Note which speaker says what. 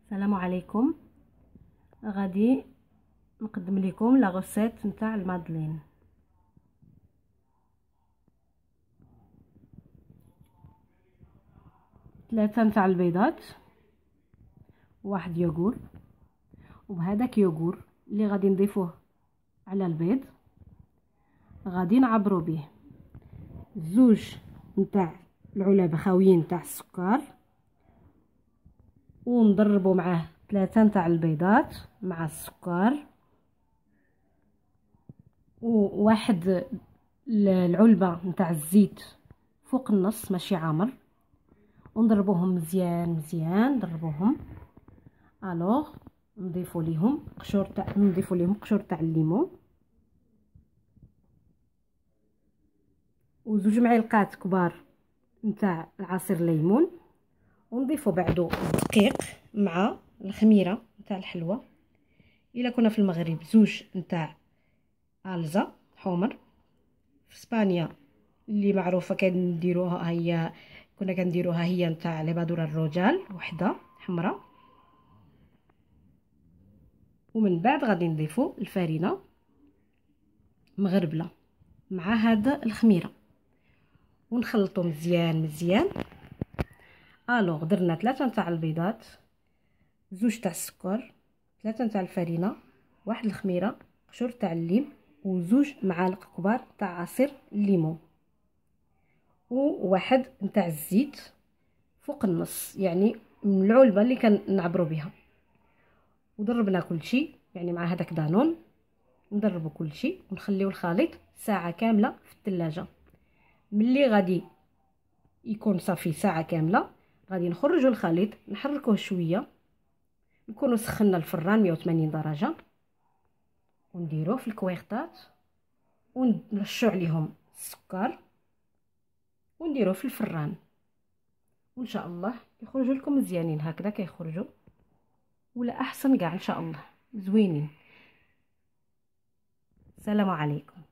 Speaker 1: السلام عليكم. غادي نقدم لكم لا غوسيت نتاع المادلين. ثلاثة نتاع البيضات، واحد يوغور، وبهذاك يوغور اللي غادي نضيفوه على البيض غادي نعبرو به زوج نتاع العلب خاويين نتاع السكر، ونضربو معاه ثلاثة نتاع البيضات مع السكر، وواحد العلبة نتاع الزيت فوق النص ماشي عامر، ونضربوهم مزيان مزيان نضربوهم. الوغ نضيفوا ليهم قشور تاع الليمون وزوج معلقات كبار نتاع عصير الليمون، ونضيفوا بعدو الدقيق مع الخميره نتاع الحلوى. الا كنا في المغرب زوج نتاع الزا حمر، في اسبانيا اللي معروفه كنديروها هي كنا كنديروها هي نتاع ليبادور الرجال وحده حمراء. ومن بعد غادي نضيفوا الفرينه مغربله مع هذا الخميره ونخلطوا مزيان مزيان. الوغ درنا ثلاثة نتاع البيضات، زوج تاع السكر، ثلاثة نتاع الفرينه، واحد الخميره، قشور تاع الليم، وزوج معالق كبار تاع عصير الليمون، وواحد نتاع الزيت فوق النص يعني من العلبه اللي كنعبروا بها. وضربنا كل شيء يعني مع هذاك دانون، نضربوا كل شيء ونخليو الخليط ساعه كامله في الثلاجه. ملي غادي يكون صافي ساعه كامله غادي نخرجوا الخليط نحركوه شويه، نكونوا سخنا الفران 180 درجه، ونديروه في الكويغطات ونرشوا عليهم السكر ونديروه في الفران، وان شاء الله يخرجوا لكم مزيانين هكذا كيخرجوا، ولا احسن كاع ان شاء الله زوينين. السلام عليكم.